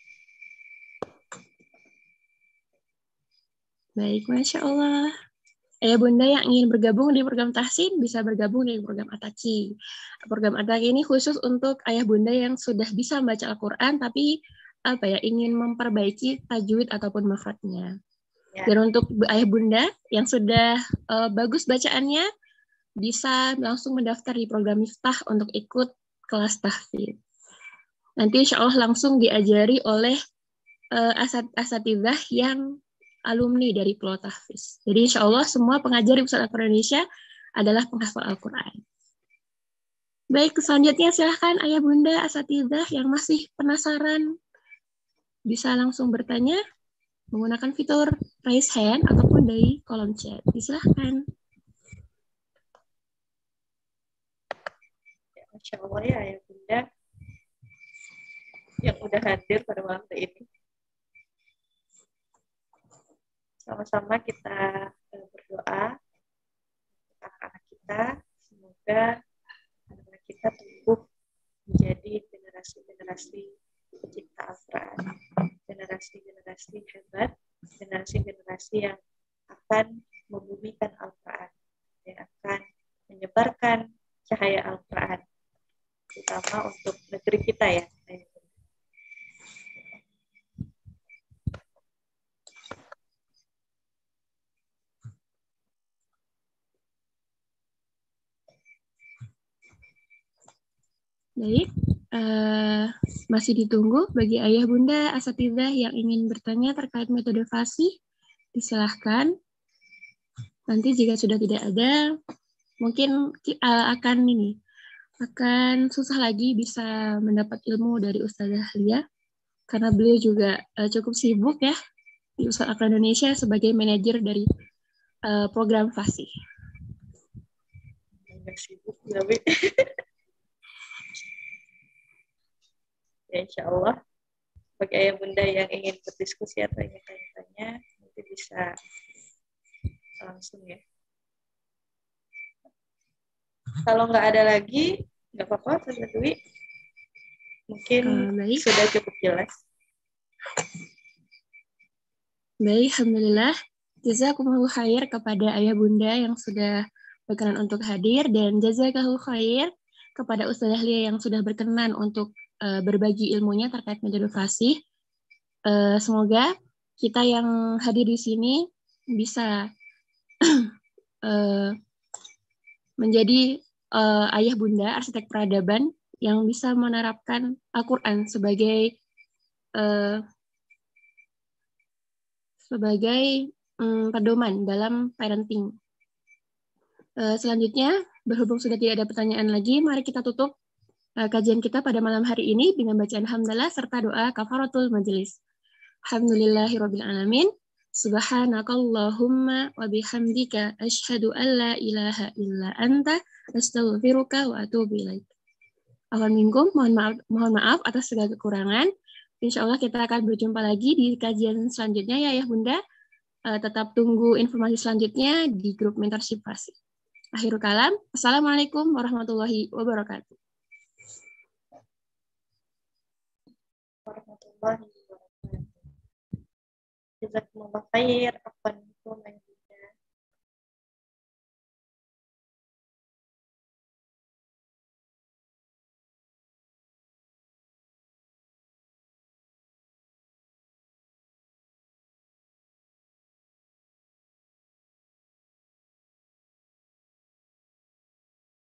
Baik, Masya Allah. Ayah bunda yang ingin bergabung di program tahsin bisa bergabung di program Ataki. Program Ataki ini khusus untuk ayah bunda yang sudah bisa membaca Al-Quran tapi apa ya ingin memperbaiki tajwid ataupun makhrajnya. Ya. Dan untuk ayah bunda yang sudah uh, bagus bacaannya bisa langsung mendaftar di program Miftah untuk ikut kelas tahfidz. Nanti insya Allah langsung diajari oleh uh, asatidzah yang alumni dari Pulau Tahfiz. Jadi insya Allah semua pengajar di Pusat Al-Quran Indonesia adalah penghafal Al-Quran. Baik, selanjutnya silahkan ayah bunda asatidzah yang masih penasaran bisa langsung bertanya menggunakan fitur raise hand ataupun dari kolom chat. Silahkan. Ya, Masya Allah ya ayah bunda yang udah hadir pada malam ini. Sama-sama kita berdoa kita. Semoga anak-anak kita tumbuh menjadi generasi-generasi pecinta Al-Quran, generasi-generasi hebat, generasi-generasi yang akan membumikan Al-Quran, yang akan menyebarkan cahaya Al-Quran, terutama untuk negeri kita ya. Baik, uh, masih ditunggu bagi ayah bunda asatidzah yang ingin bertanya terkait metode fasih, disilahkan. Nanti jika sudah tidak ada, mungkin uh, akan ini akan susah lagi bisa mendapat ilmu dari Ustazah Lia, karena beliau juga uh, cukup sibuk ya di Ustaz Akhlak Indonesia sebagai manajer dari uh, program fasih. Sibuk tapi ya insya Allah bagi ayah bunda yang ingin berdiskusi atau ingin tanya-tanya nanti bisa langsung ya. Kalau nggak ada lagi nggak apa-apa Ustazah Dwi, mungkin uh, baik. Sudah cukup jelas. Baik, alhamdulillah. Jazakumullah khair kepada ayah bunda yang sudah berkenan untuk hadir, dan jazakallahu khair kepada Ustazah Lia yang sudah berkenan untuk uh, berbagi ilmunya terkait metode fasih. Uh, semoga kita yang hadir di sini bisa uh, menjadi uh, ayah bunda arsitek peradaban yang bisa menerapkan Al-Quran sebagai uh, sebagai um, pedoman dalam parenting. Uh, selanjutnya, berhubung sudah tidak ada pertanyaan lagi, mari kita tutup uh, kajian kita pada malam hari ini dengan bacaan hamdalah serta doa kafaratul majelis. Alhamdulillahirabbil alamin. Subhanakallahumma wa bihamdika asyhadu an la ilaha illa anta astaghfiruka wa atubu ilaik. Afwan minkum, mohon maaf mohon maaf atas segala kekurangan. Insya Allah kita akan berjumpa lagi di kajian selanjutnya ya Ayah Bunda. Uh, tetap tunggu informasi selanjutnya di grup mentorship fasih. Akhirul kalam, assalamualaikum warahmatullahi wabarakatuh. Warahmatullahi wabarakatuh. Jazakumullah khair. Apa itu